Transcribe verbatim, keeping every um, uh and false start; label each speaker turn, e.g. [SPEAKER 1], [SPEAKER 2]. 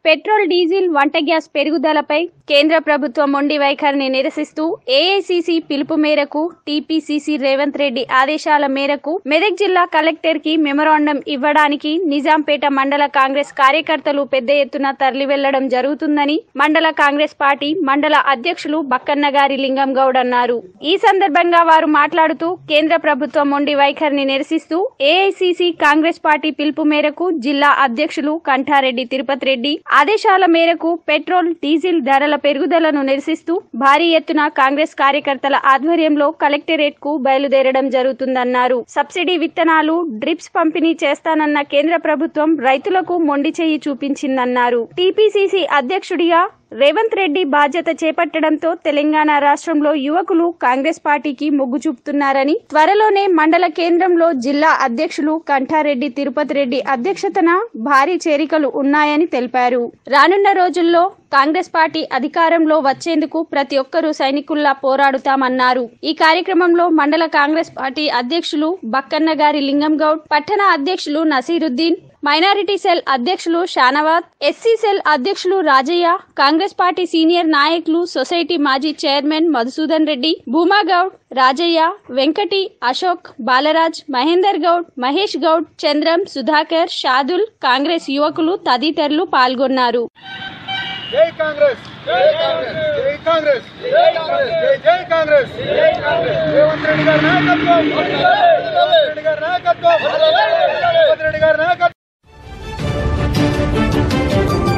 [SPEAKER 1] Petrol diesel వంట gas పెరుగుదలపై కేంద్ర ప్రభుత్వం మొండి వైఖరిని నిరసిస్తూ ఏఐసీసీ పిలుపు మేరకు టీపీసీసీ రేవంత్ రెడ్డి ఆదేశాల మేరకు మెదక్ జిల్లా కలెక్టర్ కి మెమోరాండం ఇవ్వడానికి నిజాంపేట మండల కాంగ్రెస్ కార్యకర్తలు పెద్ద ఎత్తున తరలి వెళ్లడం జరుగుతుందని మండల కాంగ్రెస్ పార్టీ మండల అధ్యక్షులు బక్కన్నగారి లింగం గౌడ్ అన్నారు। ఈ సందర్భంగా వారు మాట్లాడుతూ కేంద్ర ప్రభుత్వం మొండి వైఖరిని నిరసిస్తూ ఏఐసీసీ కాంగ్రెస్ పార్టీ పిలుపు మేరకు జిల్లా అధ్యక్షులు కంఠారెడ్డి తిరుపతి రెడ్డి ఆదేశాల మేరకు పెట్రోల్ డీజిల్ ధరల పెరుగుదలను నిరసిస్తూ భారీ ఎత్తున కాంగ్రెస్ కార్యకర్తల ఆధ్వర్యంలో కలెక్టరేట్ కు బయలుదేరడం జరుగుతుందన్నారు। సబ్సిడీ విత్తనాలు డ్రిప్స్ పంపిణీ చేస్తానన్న కేంద్ర ప్రభుత్వం రైతులకు మొండి చేయి చూపించిందన్నారు। టీపీసీసీ అధ్యక్షుడిగా రేవంత్ రెడ్డి బాధ్యత చేపట్టడంతో తెలంగాణ రాష్ట్రంలో యువకులు కాంగ్రెస్ పార్టీకి మొగ్గు చూపుతున్నారని త్వరలోనే మండల కేంద్రంలో జిల్లా అధ్యక్షులు కంఠారెడ్డి తిరుపతి రెడ్డి అధ్యక్షతన భారీ చేరికలు ఉన్నాయని తెలిపారు। రానున్న రోజుల్లో కాంగ్రెస్ పార్టీ అధికారంలో వచ్చేందుకు ప్రతి ఒక్కరూ సైనికుల్లా పోరాడుతామన్నారు। ఈ కార్యక్రమంలో మండల కాంగ్రెస్ పార్టీ అధ్యక్షులు బక్కన్నగారి లింగం గౌడ్, పట్టణ అధ్యక్షులు నసీరుద్దీన్, మైనారిటీ సెల్ అధ్యక్షులు షానవాద్, ఎస్సీ సెల్ అధ్యక్షులు రాజయ్య, కాంగ్రెస్ పార్టీ సీనియర్ నాయకులు సొసైటీ మాజీ చైర్మన్ మధుసూదన్ రెడ్డి, భూమాగౌడ్, రాజయ్య, వెంకటి, అశోక్, బాలరాజ్, మహేందర్ గౌడ్, మహేష్ గౌడ్, చంద్రం, సుధాకర్, షాదుల్, కాంగ్రెస్ యువకులు తదితరులు పాల్గొన్నారు।
[SPEAKER 2] జై కాంగ్రెస్ జై కాంగ్రెస్ జై కాంగ్రెస్ జై కాంగ్రెస్ జై కాంగ్రెస్ జై కాంగ్రెస్ రేవంత్ రెడ్డి గారి నాయకత్వం రేవంత్ రెడ్డి గారి నాయకత్వం రేవంత్ రెడ్డి గారి నాయకత్వం।